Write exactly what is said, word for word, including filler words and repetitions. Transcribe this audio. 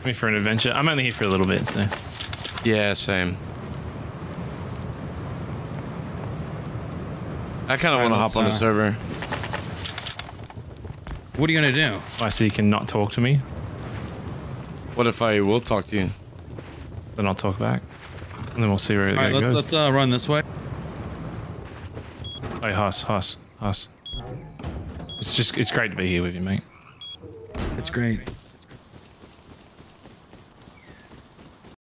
Me for an adventure. I'm only here for a little bit, so. Yeah, same. I kind of want to hop on the uh, server. What are you gonna do? Why, so you can not talk to me? What if I will talk to you? Then I'll talk back. And then we'll see where it All right, goes. let's, let's uh, run this way. Hey, Huss, Huss, Huss. It's just, it's great to be here with you, mate. It's great.